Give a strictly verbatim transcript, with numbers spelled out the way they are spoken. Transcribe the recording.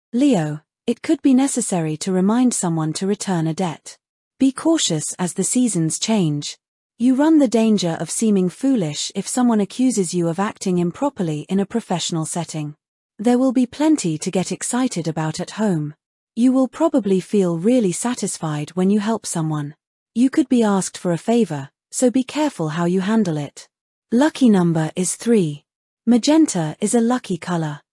Leo, it could be necessary to remind someone to return a debt. Be cautious as the seasons change. You run the danger of seeming foolish if someone accuses you of acting improperly in a professional setting. There will be plenty to get excited about at home. You will probably feel really satisfied when you help someone. You could be asked for a favor, so be careful how you handle it. Lucky number is three. Magenta is a lucky color.